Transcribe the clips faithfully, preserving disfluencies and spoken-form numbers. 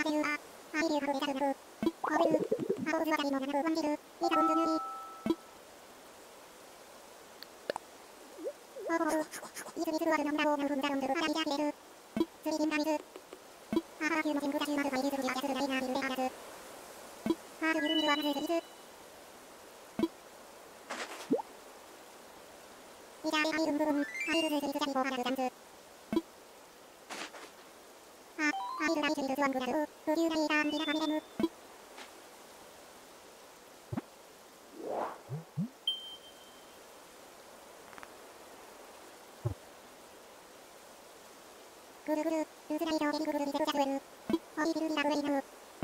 ぐるぐる、ルーズライド、ゲリグルリゼルジャズエル、ホイビルリラブレイナム。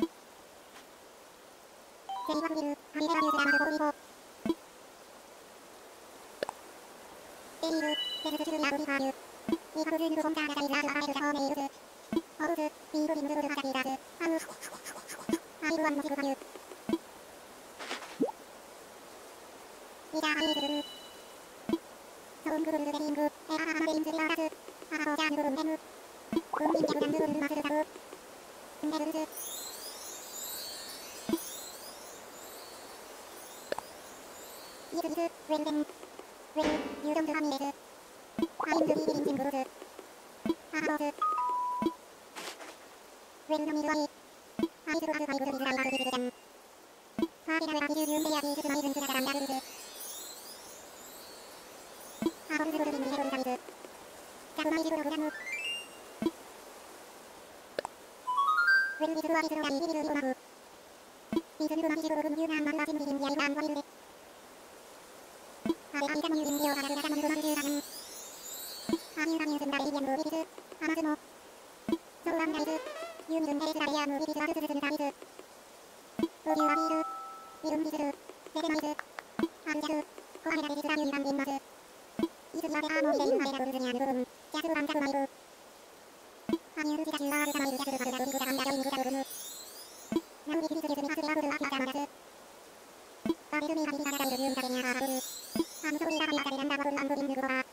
セリワフビル、ハリレラビューズラマルコーリボ。エリール、セルズチルリアブリファーユ。ニハブズールコンターガサイズアーズアーレルジャホーメイルズ。ホーズ、ビールリムズブルハサキーダーズ。アウ。アイルワンのシグファリュ。リダーハイーズルル。ソウングルルルベリング、エアーハーマレインズリアーラズ。アハホージャーヌルルンデム。ウンビンジャブダンルルルマスルサブ。ンデルルズ。イズイズ、ウェルデン。ウェル、ユードンズハミレズ。アインズビービリンジングルズ。アハローズ。ウェルのミルワイ。アイズルアズファイブルビズライバルビズジャン。ファーゲラウェラビジューユンデリアビーズスマイズンズラダランダルルズ。アホルズブルビンビヘロルザビズ。ジャブマイジブログラム。ウェルビズルアビズロダリビビルビオマフ。ビズルマビジブログムユーナンマルアジムリリンディアリバンワリルレ。アベアビタムユリンディオハラルラタムルマルジューラム。アミューラミューズンダレイビアムウビビズ。アマズモ。ソウアンダイズ。ユーミズンデレスラレアムウビビズアズズズズンダビズ。ウデューアビール。ウィルンビズル。レデマイズ。アンジャル。コアヘラレビズラユニバンビンマズ。イズリアベアーモリレインハイラブルズニアルブルン。ジャズブランジャブマイル。アミュールジャジューアールザマイルジャズルバルダルングダランダジョイングダルルム。ナウビビズリズミハスリアブルアフィアタマダズ。バベルミハビリタラダイルユーンダベニアハーブル。アムソリラハビアタレランダバブルアンブリンググロバー。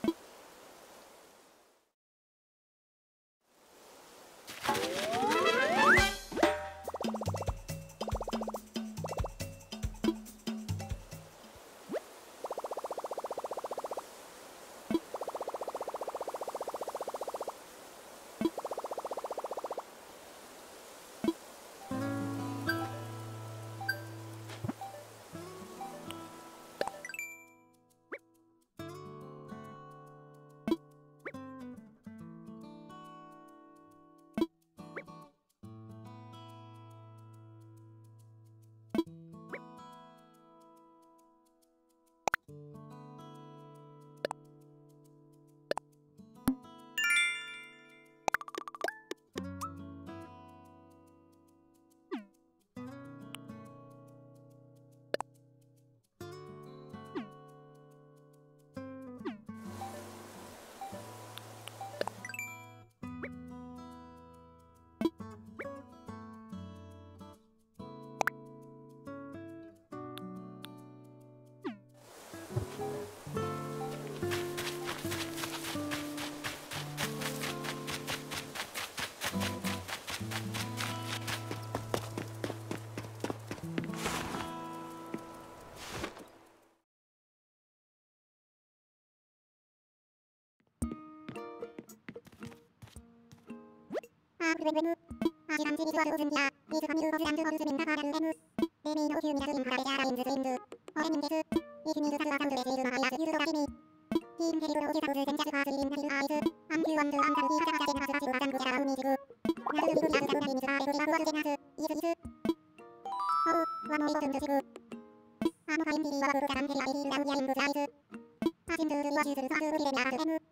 アークレベム。アジランジビズアルオズンビア。ビーズファミルオズランズホルズミンナハラルレム。レミーノオキューミナズインハラベジャーラインズツインズ。オレミンデス。イズミルサルアサウルレジールマハイアスユルドガシミ。ヒーンヘリブロオジサウズゼンジャズファーズリリンナヒルアイズ。アンキューアンドアンダルビーハジャハジェナハスラシュアザングジャラウミジグ。ナルルビブリアズダルダリミズラーレフリバブアズジェナス。イズイズ。オウ、ワモイドズンズシグ。アムハインディリワブルダランヘリアイリーラウヤインブズアイズ。アジンドゥルリワジューズルサズウリレミアールエム。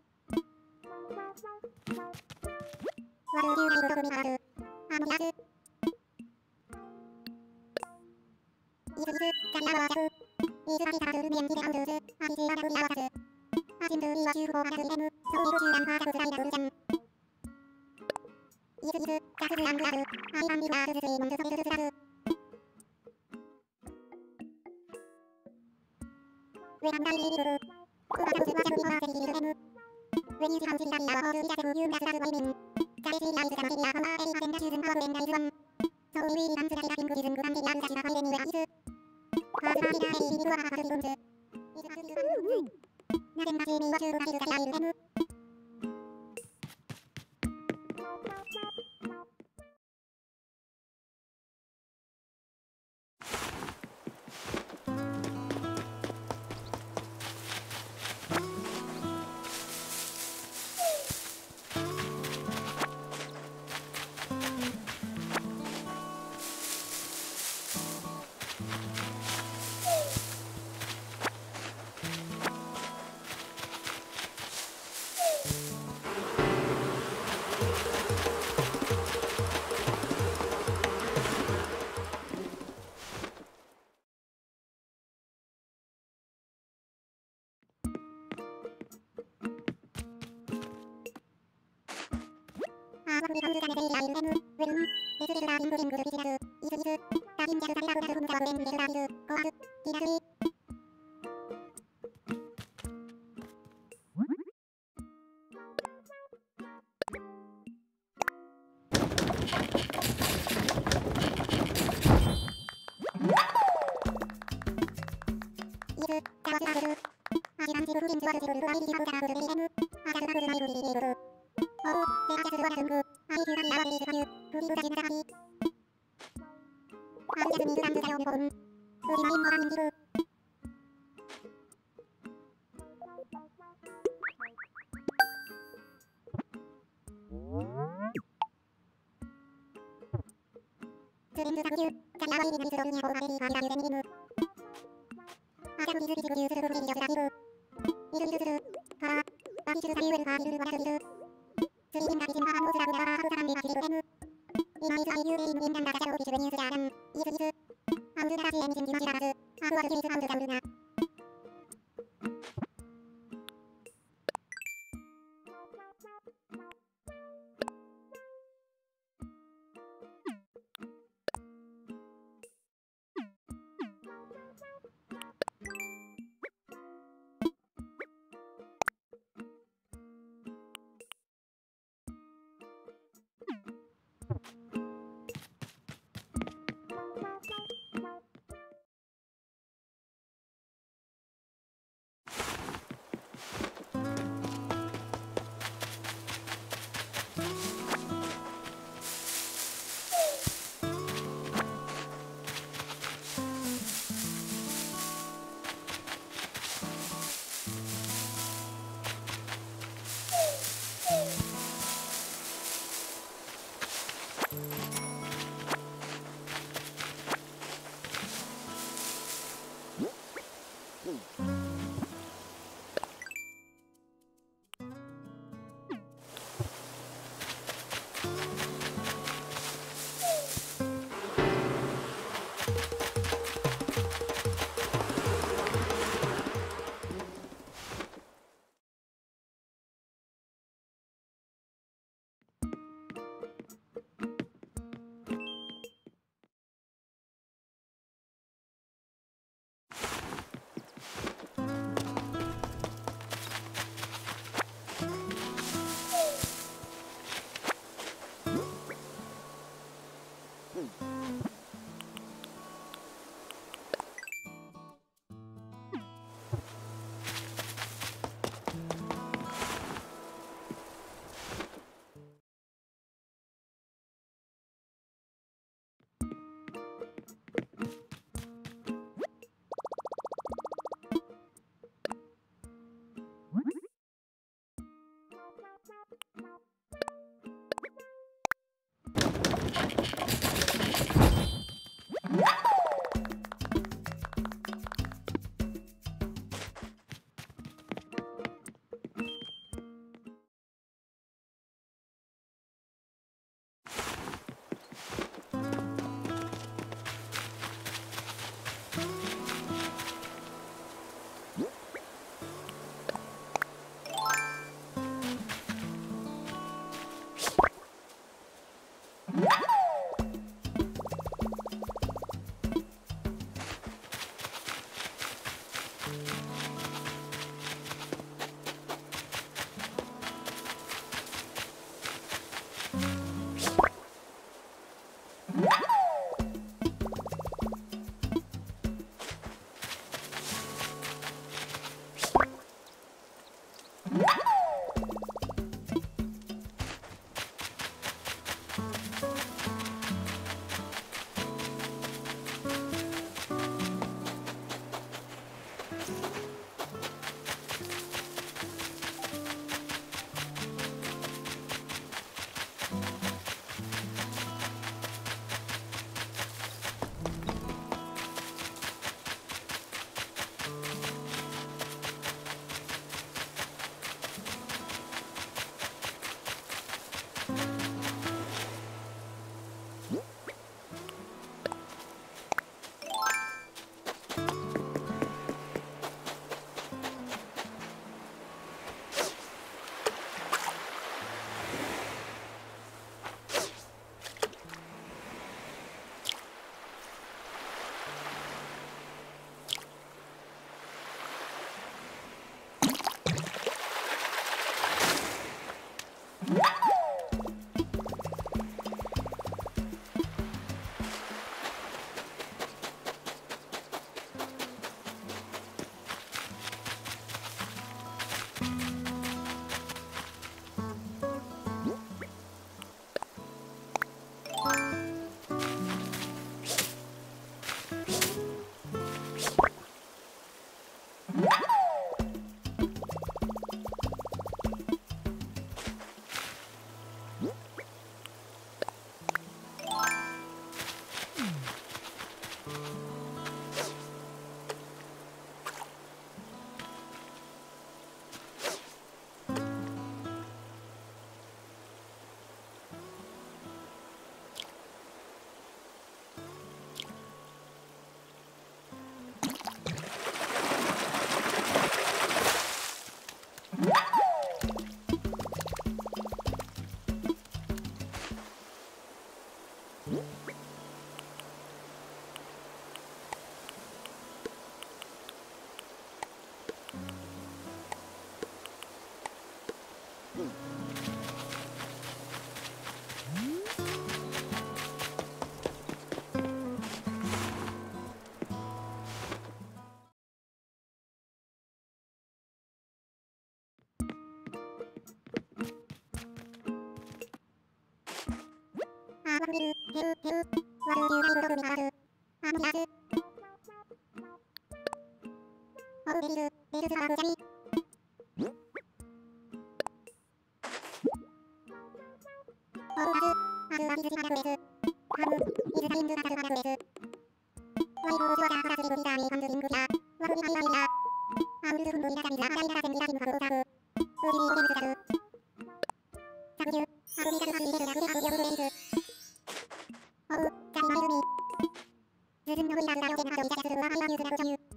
ワルーリューライブログミハール。アムヤズ。イズイズ、ジャリアワージャフ。イズアビタールルミエンディレアウルーズ。アビジーアダブリアワーズ。アジンドゥリワジューフォーハラズリレム。ソウビルジューランハージャブズライダブルジャン。イズイズ、ジャズズアングアル。アイランビワーズズズイモンズソビルズズラズ。ウェランダイリービブル。コバダウズワジャブリワーゼリリルレム。 When you see how to be a horse, you have to use that women. That is the eyes of the power and the choosing power and the one. So we want to get into the good and the answer to the high and the Has not been a baby to a half of the room. Is it a good Nothing but me what you want to say I am. What we come to the day I am when this is the in good in good is it is it that in just that that room that when this is go out did it You あわびる、へう、へう、わるりゅうがいろどみがある。あむやす。おうべりる、べるずはうじゃみ。おうあず、あずはびずしまなくれず。はむ、いずたいんずがさずまなくれず。わいぶうじわじゃからすりぶりだみかんずりんぐりや。わるりないわりや。あうんずふんどりださみずあだいだらせんじらしむかぶおさぶ。うじりおげむずだる。さくじゅ、あぶみかずはすいれるやくれはくよぶぶれいず。おう、じゃりまいずみ。ずずんのふいらずだよせなかどいちゃやするわはいわゆずなごちゃゆ。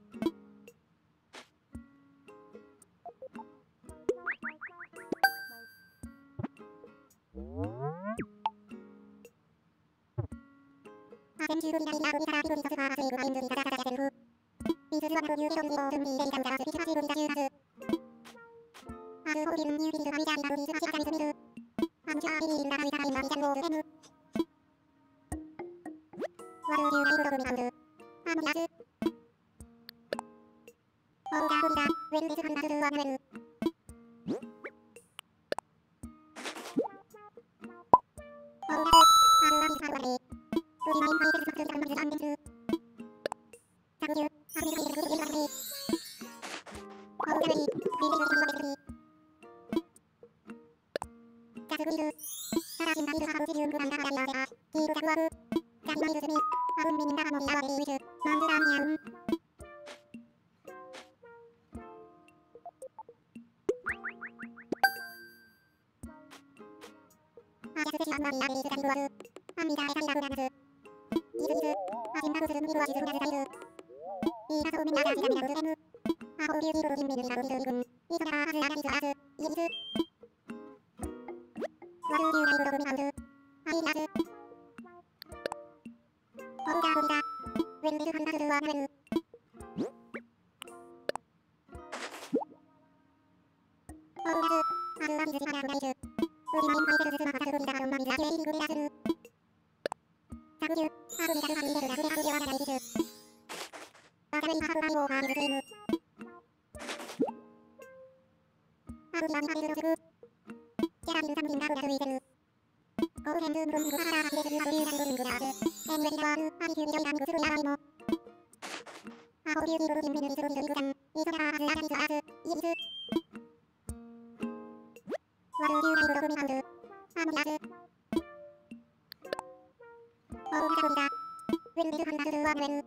あせんじゅうぶりだりやぶりからびぶりとすばあせいぶかえんずりかざかざやせるふ。びずずはなどゆうけどりおうるんびれいかんざらすびちはちぶりだじゅうはず。あずほびるんにゅうびりずはみじゃりなぶりずはしあかみずみる。あんちゃびりんだかみかかいまみちゃんごうずえぬ。わるりゅうがいろどみかんず。あむやす。おうがふりだ。ウェルデスハンダルルはぬえる。おうがす。あるわびさるわれ。うりまいんはいせずさくずかんまりずあんでんす。さくじゅう。あぶみずいれくるじゅうわれ。おうがぶり。びれずりさんわべすり。ガスグリル。ただしんだいるはぶじりゅうんぐらんだからやせあ。キールジャクワブ。ジャリマイルズミ。あうんみみんだかもりあわれいウィズ。マンズラーニアウン。あやすせしあんまりあべりずかりるわず。あんみだえかりらふらなず。いずいず。あしんだぶするみるわしずるなずさいる。いいなそうめんながしがみなぶずえむ。あほうびゅうぎるるじんみるりなぶりずりぐん。いそならあずあがりずあず。いえいず。わるりゅうがいるどぐみかんず。あいりあず。おうがふりだ。ウェルデスハンダルルはなれる。おうがず。あずはびずしまなくないず。うりまいんはいせずずすまかさずぶりだかどんまみずあきえいりぐりだする。さくじゅう。あぶみかずはみれるらくれはくじわがないびず。あかるいははぶらいおうはみずせいむ。あぶりはみはびずろすぐ。キャラビルサムリンダブラついてる。こうへんずんぶんぐはらはひれずるはぶりゅうがいるるんぐらず。えんウェリだわる。ありきゅうみどりだんぐするやらいも。あほうびゅうぎるるじんみるりずるりずりぐだん。いそならあずあがりずあず。いえいず。わるりゅうがいるどぐみかんず。あむやず。おうがさふりだ。ウェルデスハンダルルはぬえる。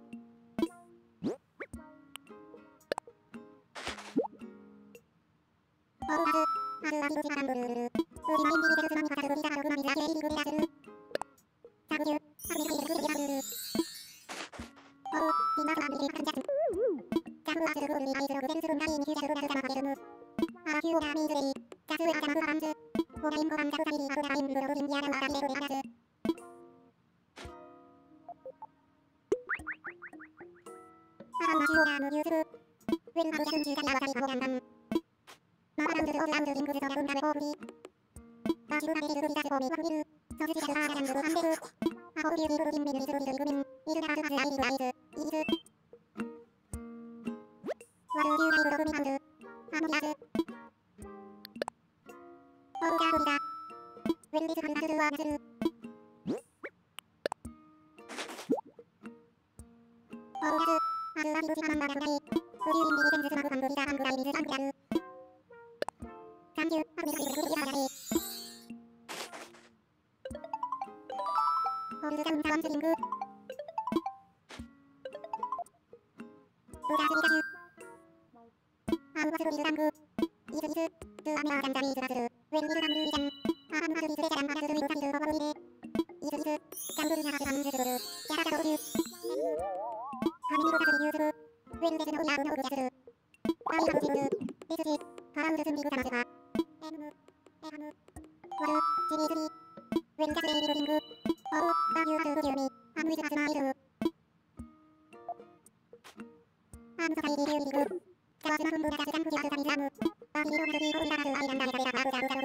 おうがず。あずあびぶしまらんぶるるる。うりまいんびりでずすまみかさずぶりだかどぐまみずあきえいりぐりだする。さくじゅう。あぶみずいれるぐりだするる。おう、みんなとあんびりかんじゃす。ジャムはするぐるりあいずろぐぜんするんだいにきゅうじゃするなずかまかべるむ。あらきゅうおがみずれい。ジャスウェアジャマフバンズ。おがいんごばんジャフサリリーアブラインブログリンギアラマーラミレブレガラズ。あんましおがむゆうする。ウェルハブジャフンジューガリアワタリカボガンダン。マーランズルオーランズリングズドラブンダベボーブリ。バシブラベリルグリダセボミワフビル。ソズシシャルハーランズルハンデル。アホビューリルルギンビリズルリズリグミン。イルダーズハズアイリルアイズ。イーズ。ワルリューライブログミカンズ。アムリアズ。オーガーフリダ。ウェルリスハンダズルワーナズル。オーガズ。アズアビブシマンバラグダイ。ウリューリンビリセンズスマグハングリダーハングライビズサングラル。さんじゅう。アブミスリルグリリアガレイ。ホンズザウンタワンスリング。ブダースリダシュ。アウワスルリルラング。イズイズ。ズアミアーダンダミーズラズル。ウェンリルランルーリジャン。アームハズリズレジャランアラズルミルタリルオボロリレ。イズイズ。ジャングルナハスハンズズルル。キャラタドウリュー。ハミミルダスリユーズル。ウェンデスノウヤウノウルジャズル。アイハブジルル。デスジ。カラウルズンビグタマズハ。エムム。エハム。ワル。ジリーズリー。ウェンジャスレイリルリング。オウ。バーユーアルウジューミ。アムイズハスマイルム。アムササイリリューリグ。ジャワスマフンブラダスジャンプジャスタミザム。バーヒーローナズビーコウリラハスアイランダメサベラハーブザウザ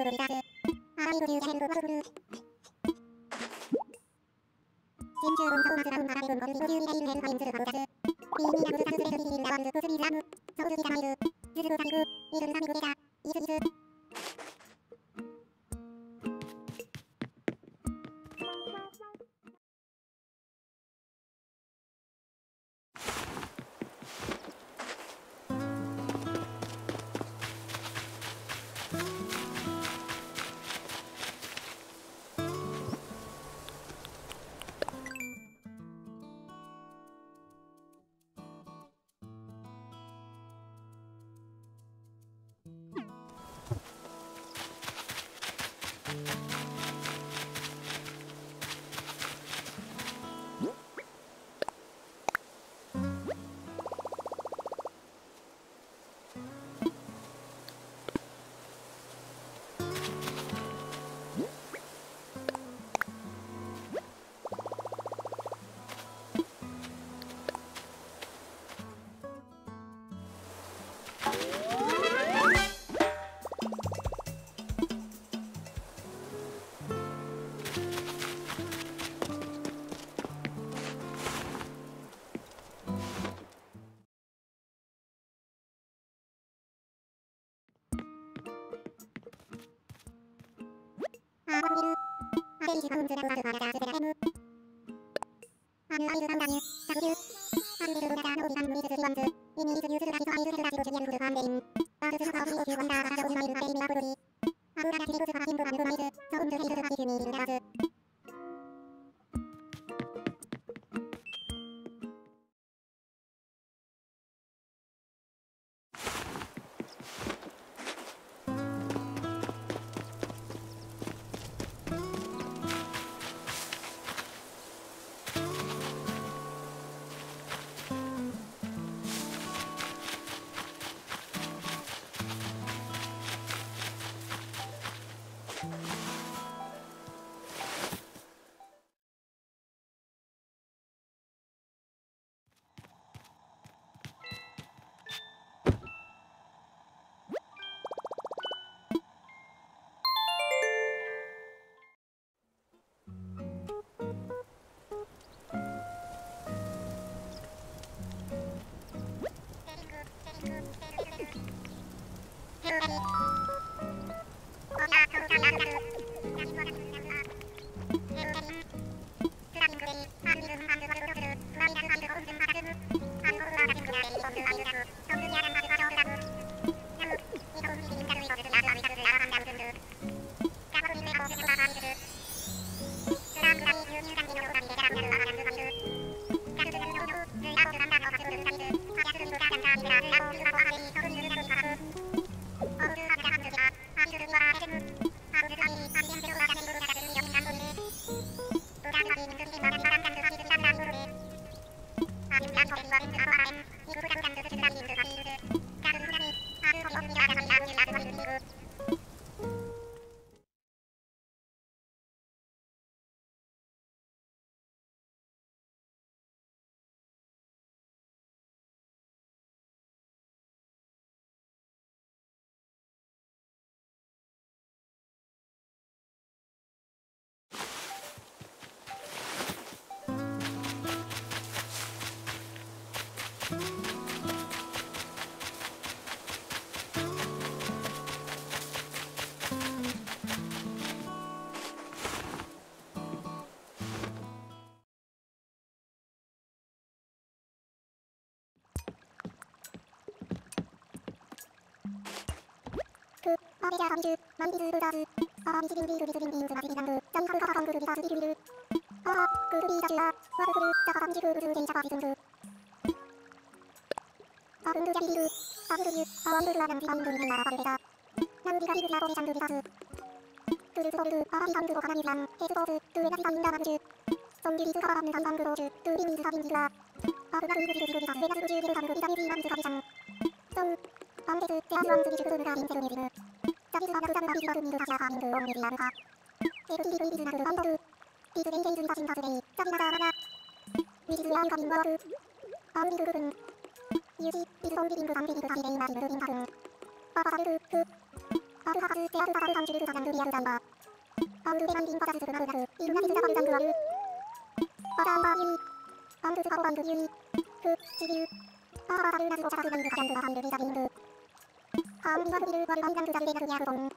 バンブスカゴバンブユニフチビューパーバーバルーナズオチャラクバンブカキャンプバハンブビザビンブハーンビワフビルワルバンザンブザビレナクギャフボン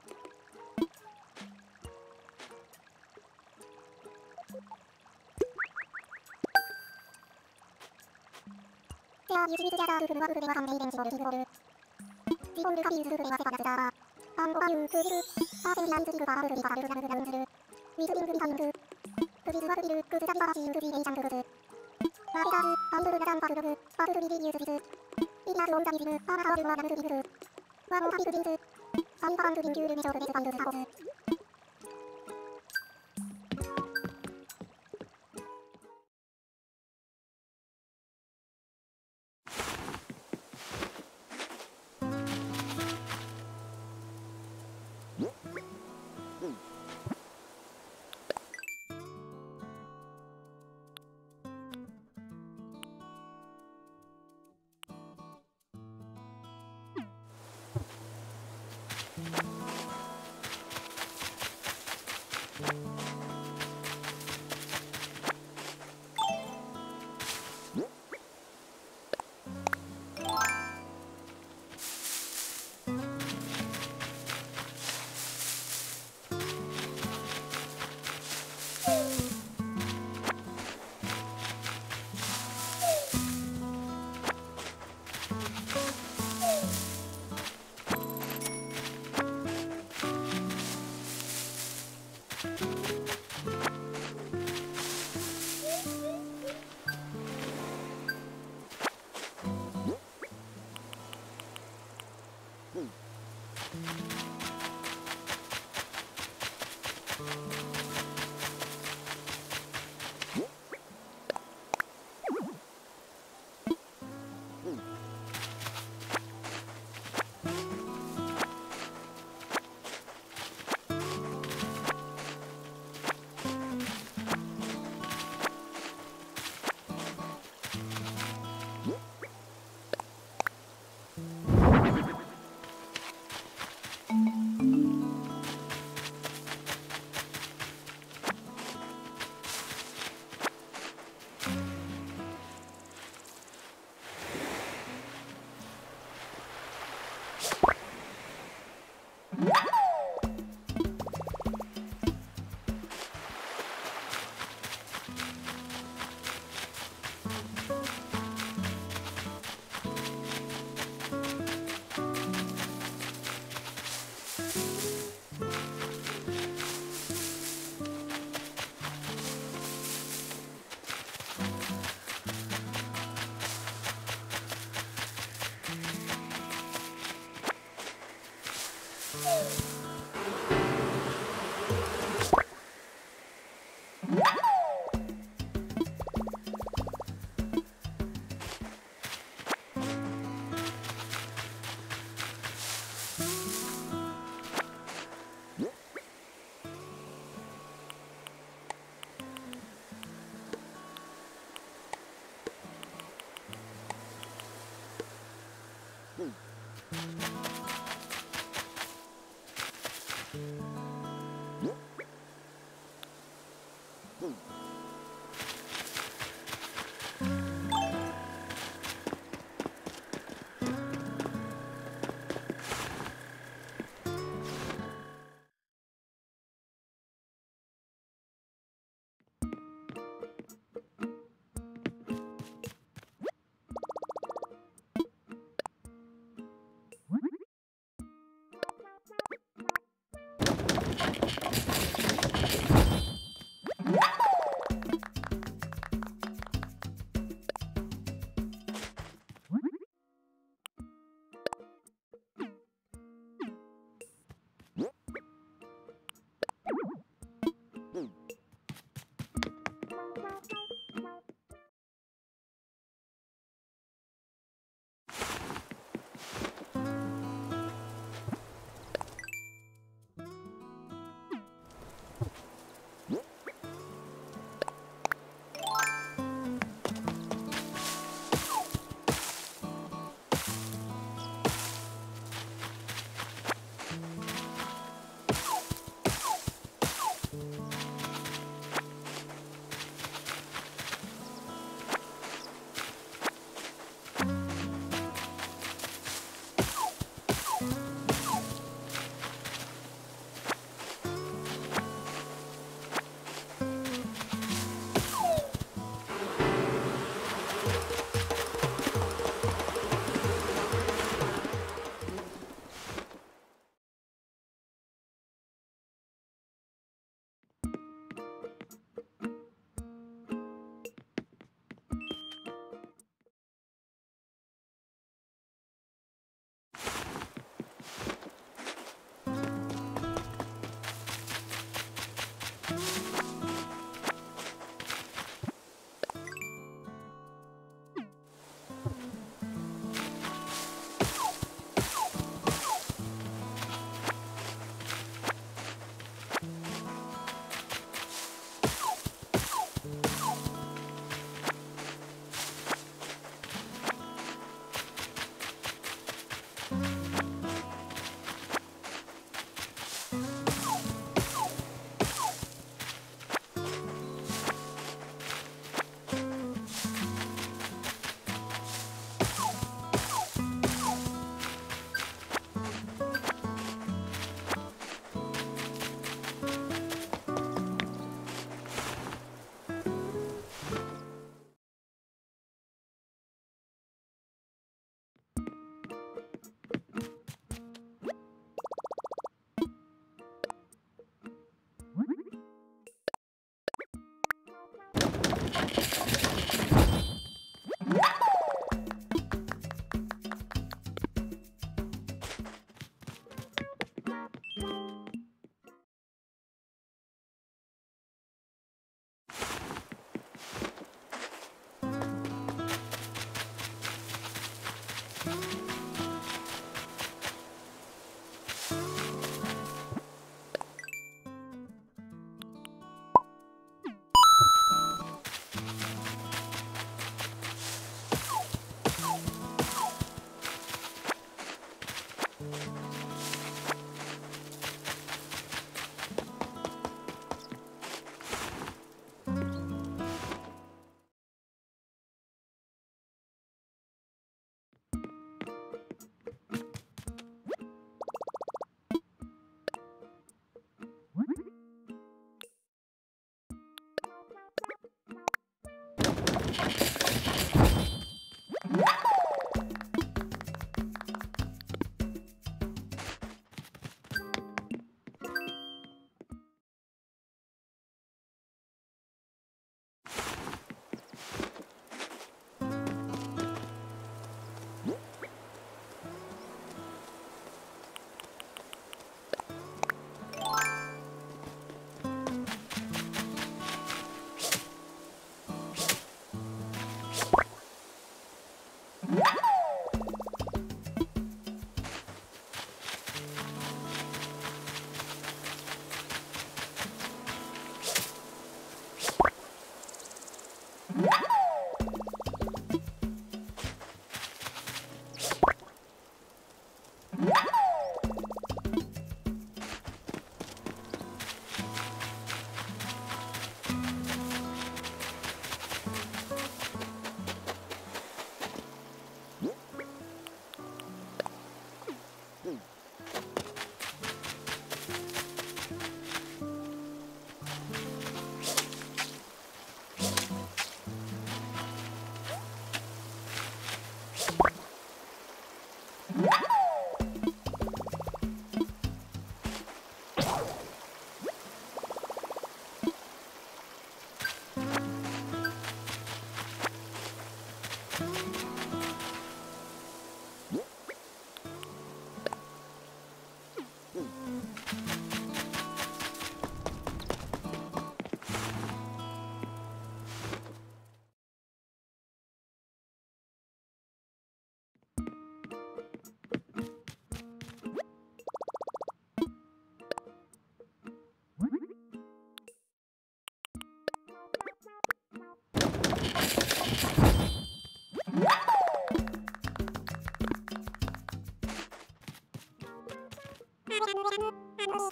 テアユジビツジャザールクルワブルデワハンメイベンチボルキブボルジボルカビウズルクレワセパダスダーバンボバユークジルパーセンランズジルバーブルリカルルザルルザルンズルウィズビングビタミングクジズワクビルクズザビバーシーウクジーエイジャンクグズラーベガーズアンブルラザンパルログパープルリリユーズビズイナーズオンザビズムパーマハワルワナムルビブルワモンタビクジンズサンバンクビンキュールメジョールベズバンブズハコズ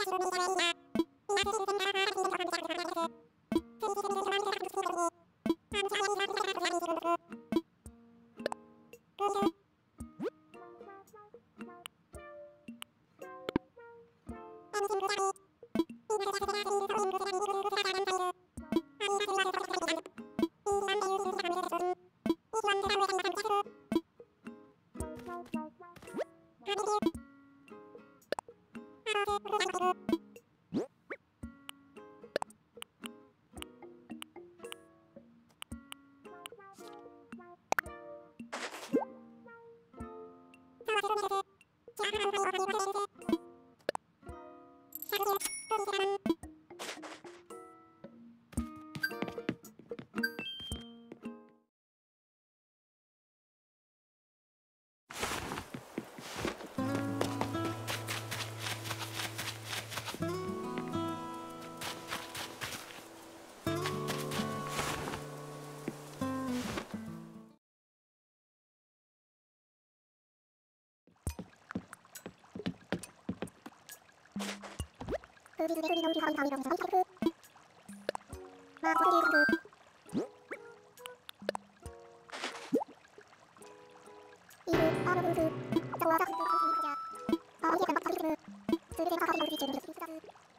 フリズレフリのウルハイハイロンサイタイプマーコルゲーカブイルアームブーズザワーダフルカウンティーカジャアーイエカマッカリズムスーレテンカカリオリチェルスピスダズ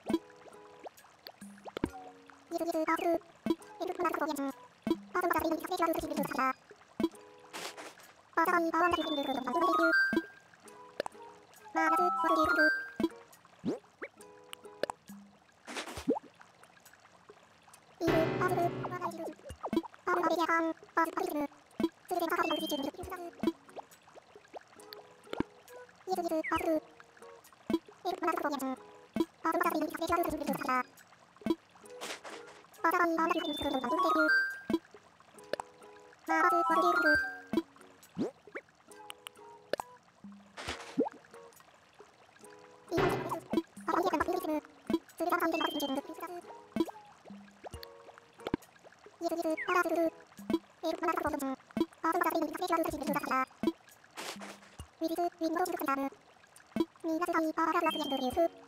ギズギズアーツルエルプナルコビアンアートマタリンキステージアルスシビルスカラアータイアーワンダリフルルルルルルルルマーラズワルリーカブアーブル、マガイジルズ、アーブルアベリアカン、アーズパリズム、スルデンカカリオリチェルスピスダズイエズギズ、アーツル、エルプナルコビアンアートマタリンキステージアルスシビルスカラアータイアーワンダリフルルルルルルルルマーラズワルリーカブイーマンチェコですアライエカンバックリズムスルデンカカリオリチェルスピスダズイエズギズ、アラーズルルエルプナルコビアンアートマタリンキステージアルスシビルスカラウィリズ、ウィンドウズクラムミーナスタイアーラスラスヤンドリュース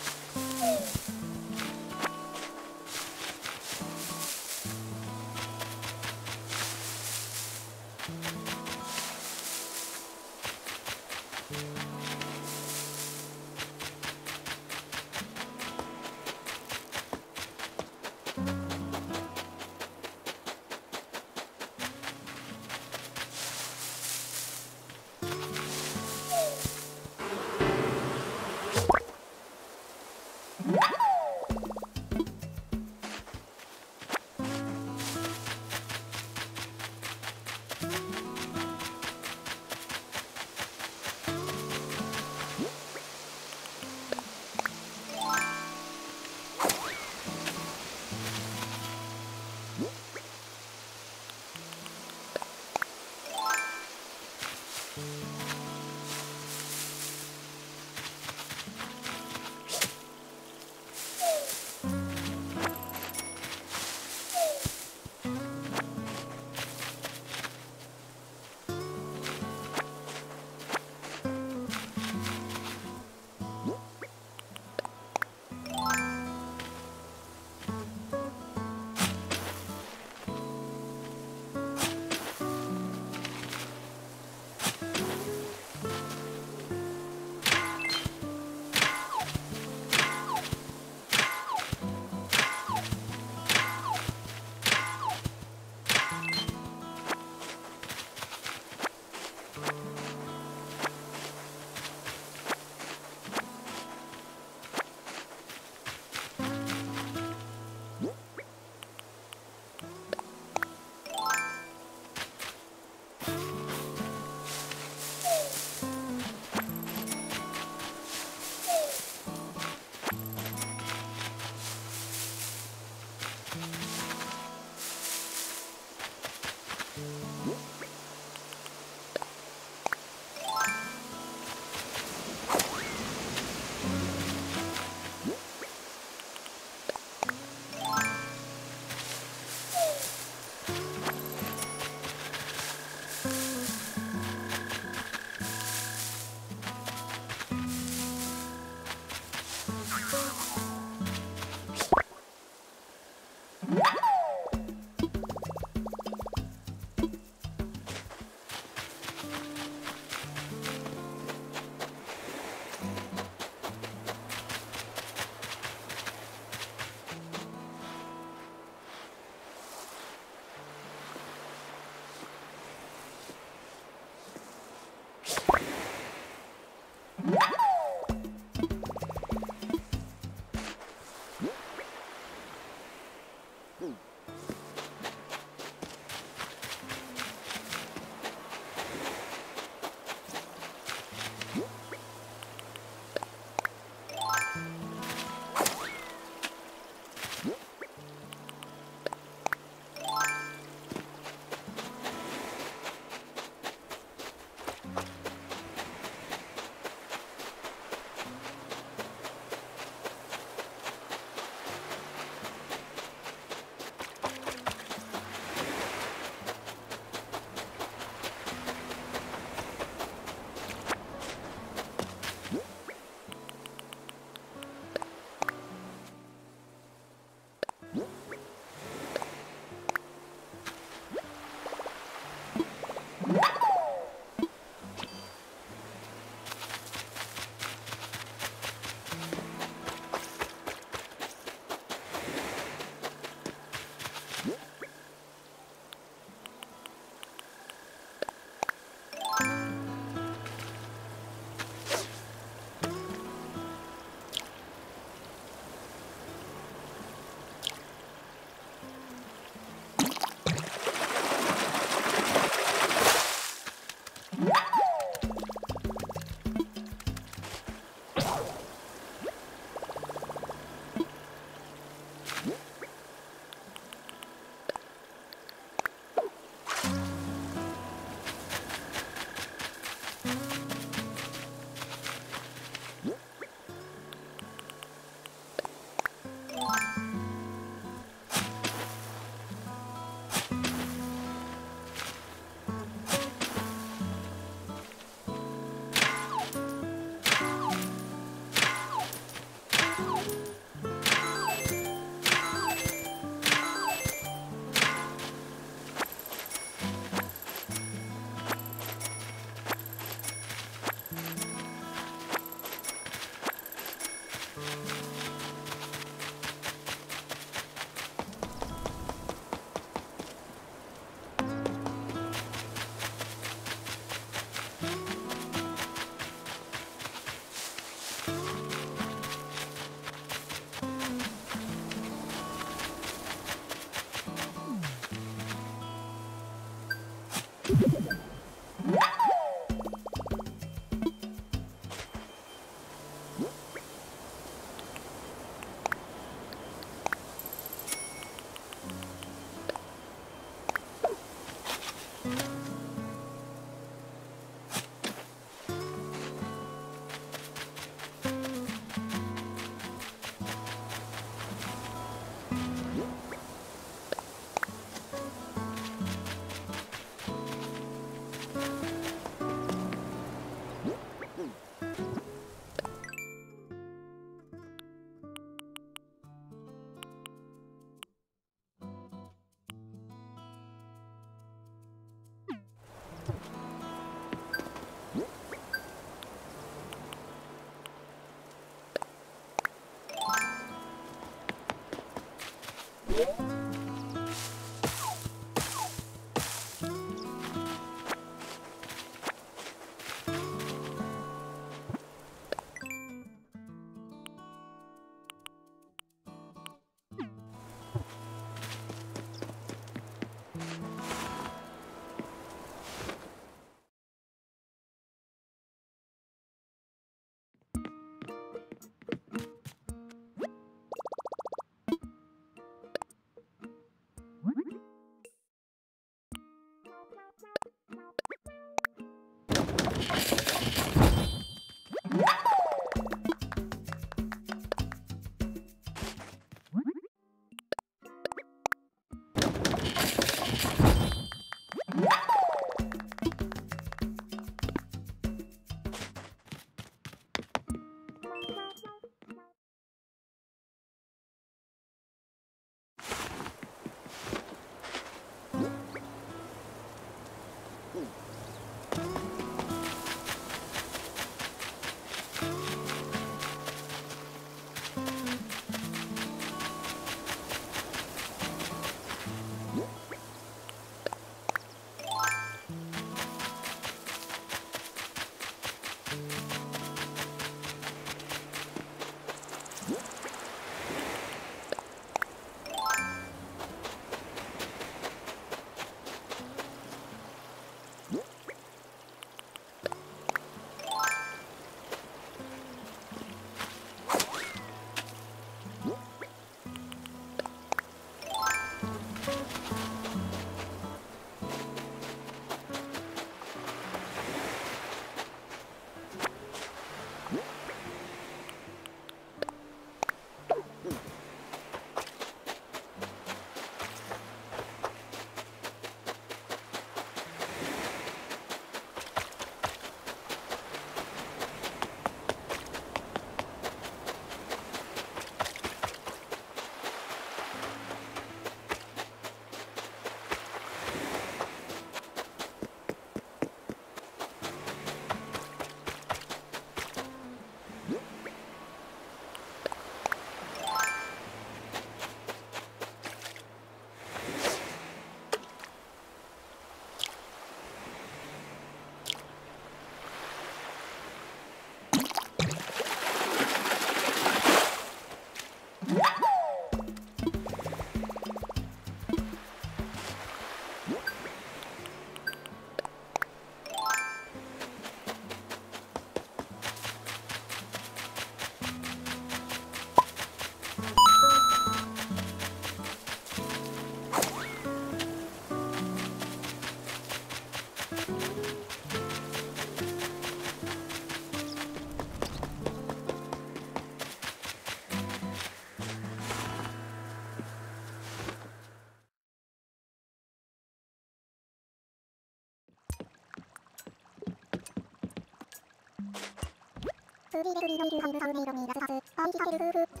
フリーレフリーのいるハイブサウネイロミーラスタス、アンチサヘルフーフ。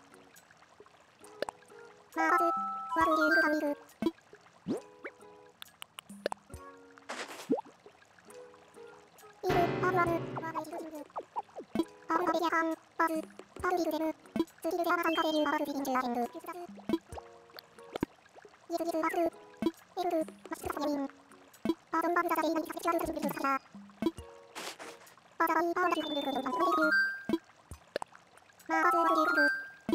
マーバス、ワフリューイルサウイル。イル、アブアム、ワガイシルジング。アブナベリアカン、バス、アルリルデム。スキルデアマサイカセリューバースフィリンチュアヘング。キュスダス。イエスギスバス。エルル、マシクササゲミン。アードンバブザザセイナミカセチュアルクスビルスカサ。バザバイパーダキュールルルルバンクレイル。マーバスワフリューカブ。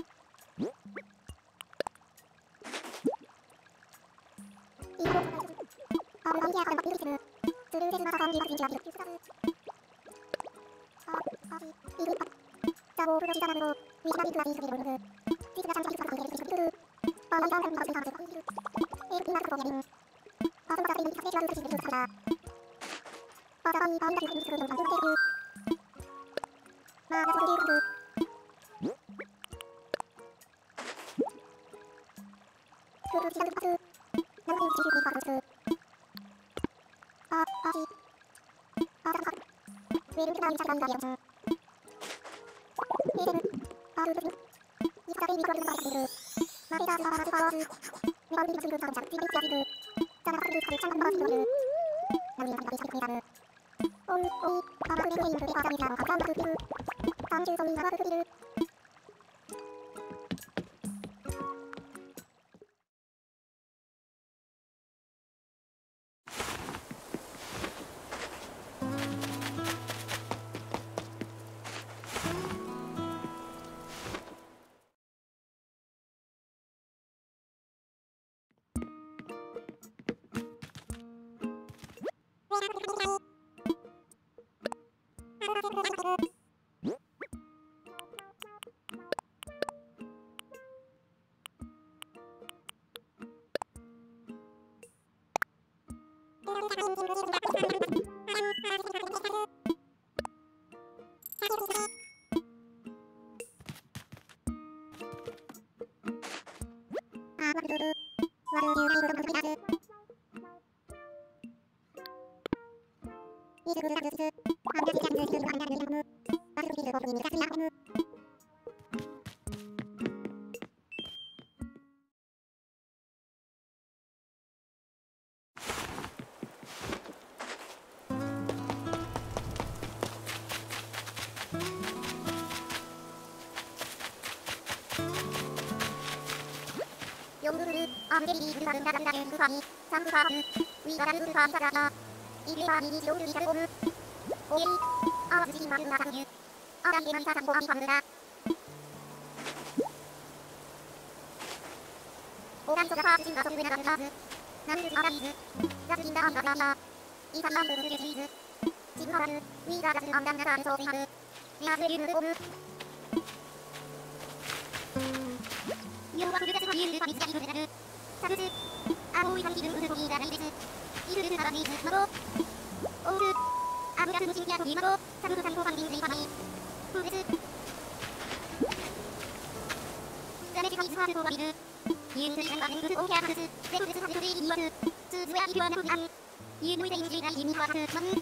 イーコートアブバイディアカンバッピルリスム。スルーデスマササンジバスフィンチュアヘング。キュスダス。アー、アジ、イルイパ。ザボーフロジザナムロー。ウィシナビクラビースビルルル。シスナチャンチャリスカカンケルスビルルル。アーライダンカンバスフィンカースビルルル。エルピナスコトニャミン。アートマサセイナミカセチュアルクスビルルスカサ。バザバイパーダキュールルルルバンクレイル。マーバスワフリューカブ。フルチダルパス。ナムテンチシューリーパーカンス。アー、アージ。アーダカ。ウェルクダインチャランダリアンス。エーデム。アールブス。イスカベイビークワルルバースビル。マテダーズバースパワーズ。メバルビルスビルサウンチャル。ツイビルツヤビル。ザナカスルースカルチャンバンバースビルル。ナムリアンカビスビルクイダム。オン、オイ、アマクレインフレパーダミラーのカブランバスビル。カンチューソミンナバスビル。 용구르 암제리 루사른다란다른 구파니 상구파르 위가란 구파이사라나 이르파니 지오르 이사르오르 오예리 아와즈지 마르나상유 아랑게만 사상보암이 밤느라 오란소가파 주진가 성근나가는 나즈 남유지 아라이즈 야즈긴다 암가나나 이산남드 스르게즈이즈 진하라르 위가라즈 암단나사르 소비하르 야즈르르 오르 요와 그르자즈 하이르 바미즈가 이르르르 사르즈 아오이 한기르 우르고이가 라이데즈 이르르 바라미즈 마로 오르 아무라스 무신기아 도이마로 사르르 산고 방빙 리바마이 후르즈 짜네지 하이즈 하르고 바리르 이은슬 간바는 그스 오케아하르즈 세후르즈 하르르 이니와스 즈즈야 이리와나 후비안 이은우이데 인지가 이니와스 만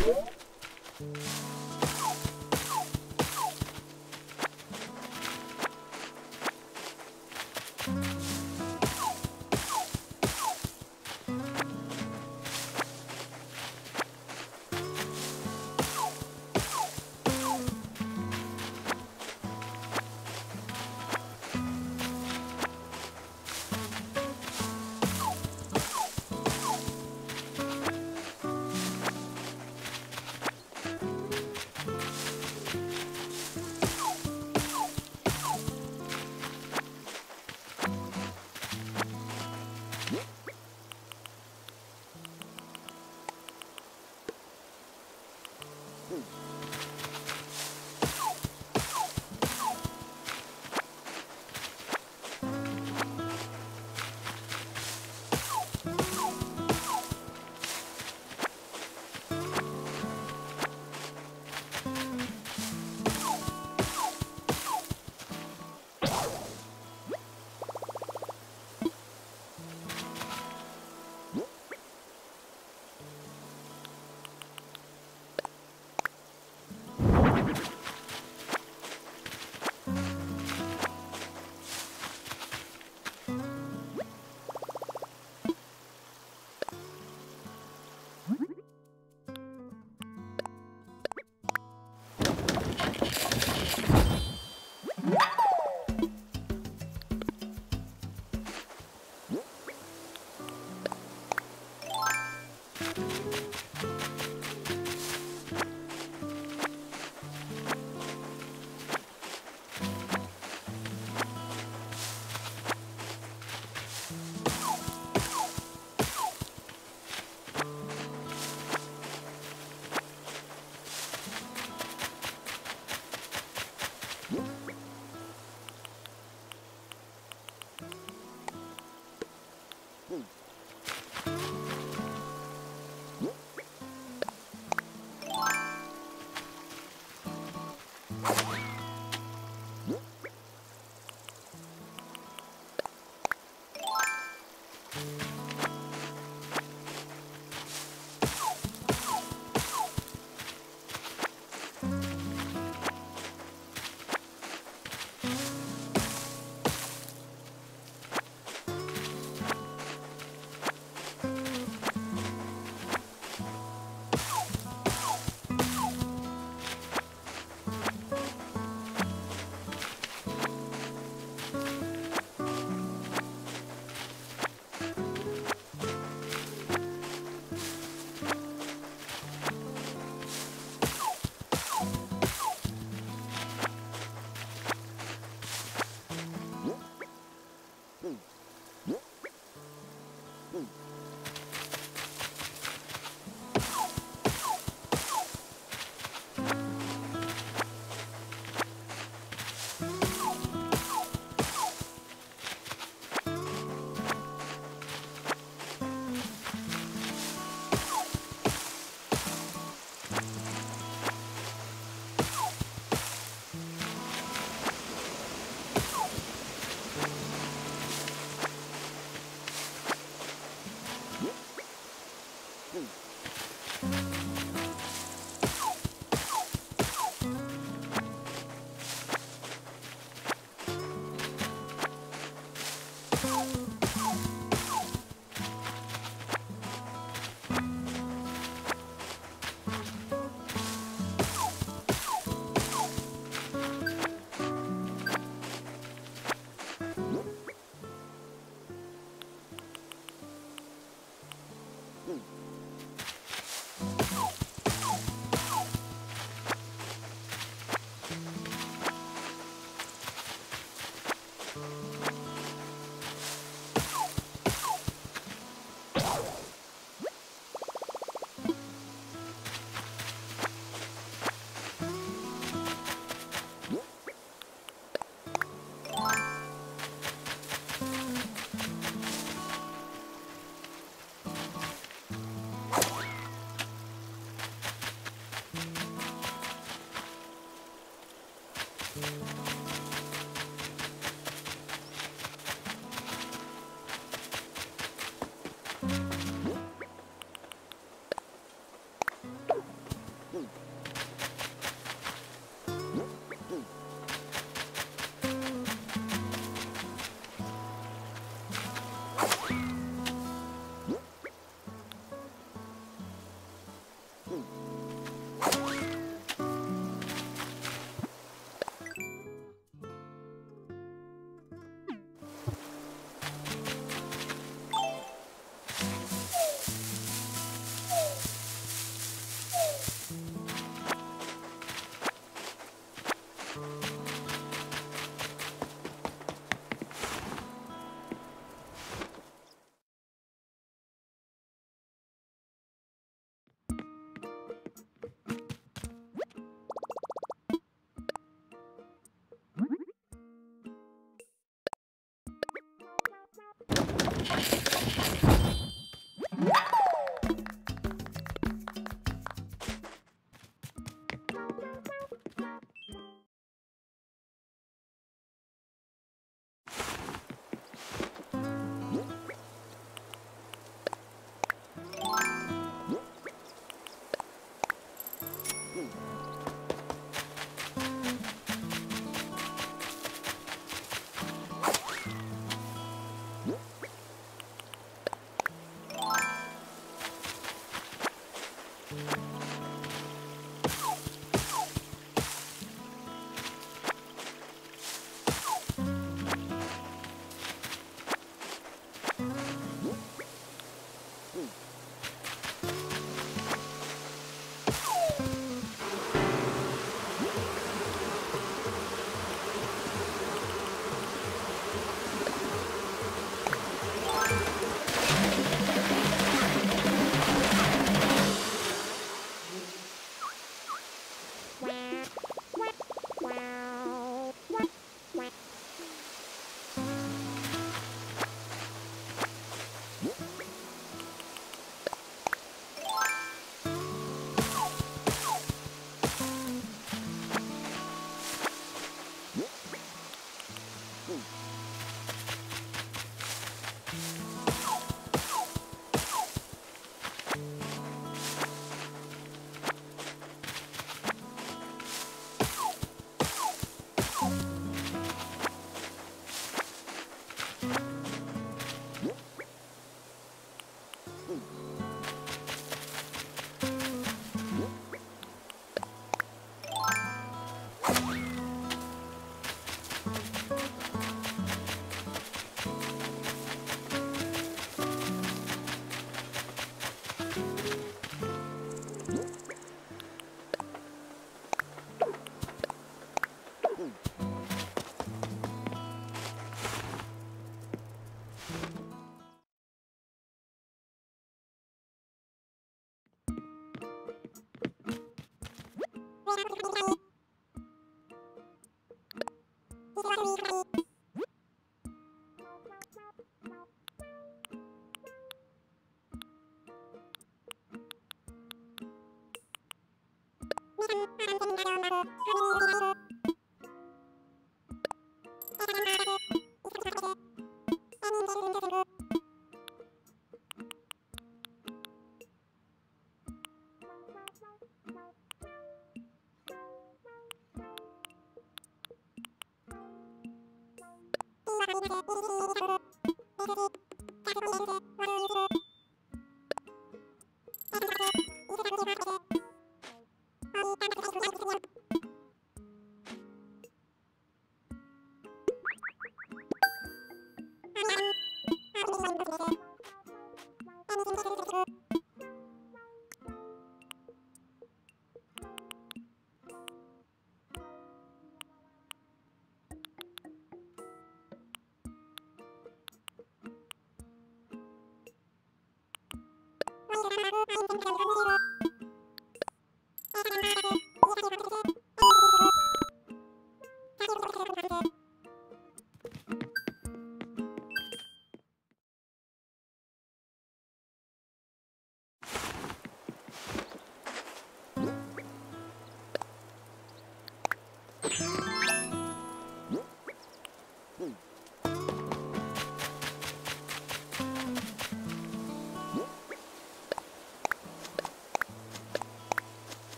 Hmm.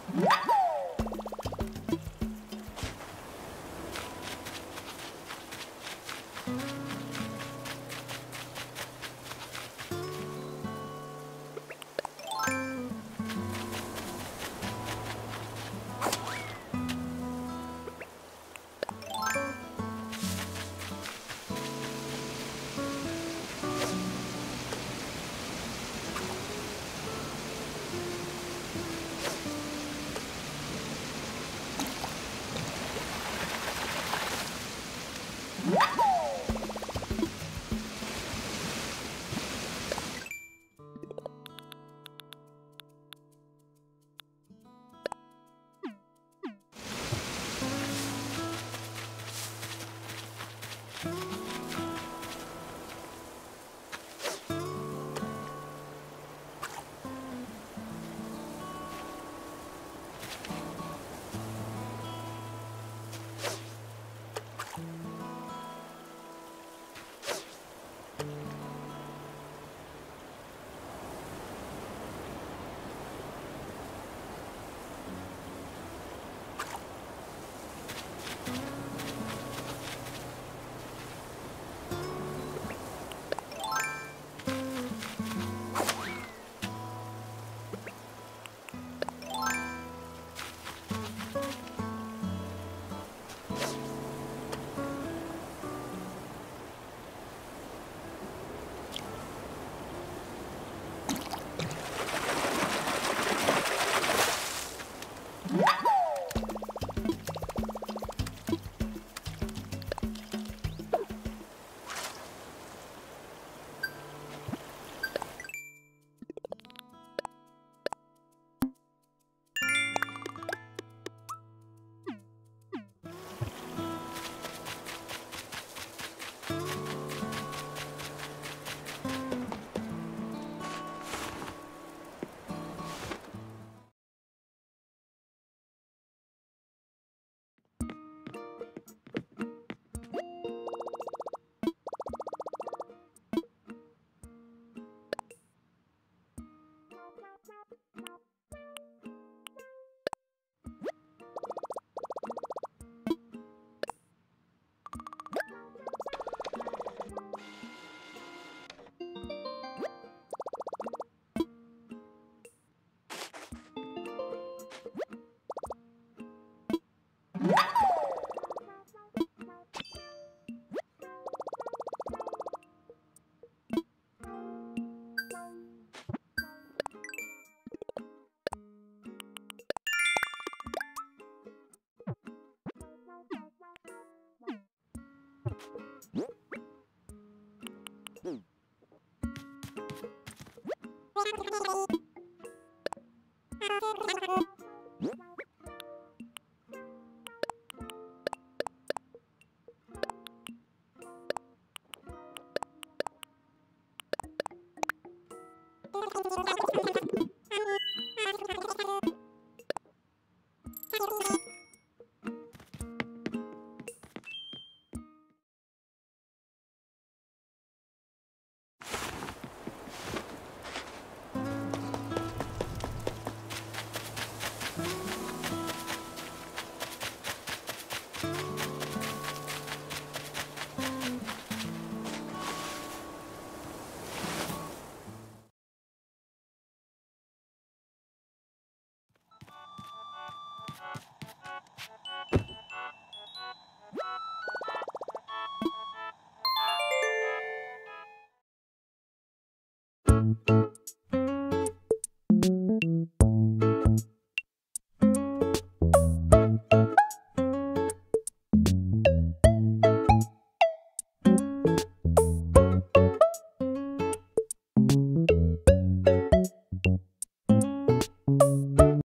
Thank you.